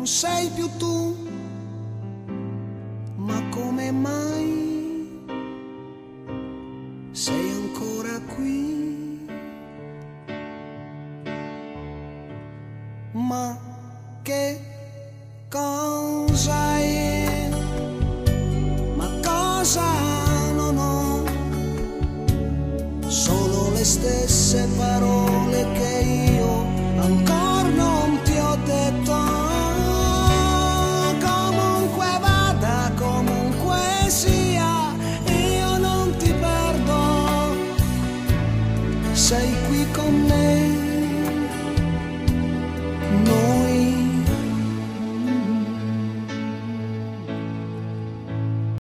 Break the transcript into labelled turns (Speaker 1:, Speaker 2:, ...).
Speaker 1: sei più tu, ma come mai sei ancora qui? Ma che cosa è? Ma cosa non ho? Solo le stesse parole che io ancora non ti ho detto. Comunque vada, comunque sia, io non ti perdo. Sei qui con me.